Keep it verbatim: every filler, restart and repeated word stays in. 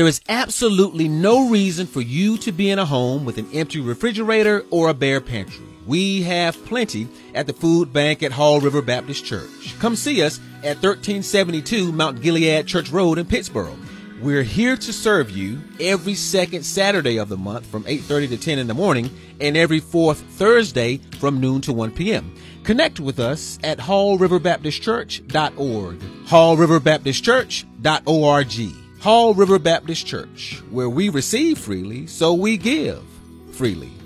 There is absolutely no reason for you to be in a home with an empty refrigerator or a bare pantry. We have plenty at the food bank at Hall River Baptist Church. Come see us at thirteen seventy-two Mount Gilead Church Road in Pittsboro. We're here to serve you every second Saturday of the month from eight thirty to ten in the morning and every fourth Thursday from noon to one p.m. Connect with us at hall river baptist church dot org, hall river baptist church dot org. Hall River Baptist Church, where we receive freely, so we give freely.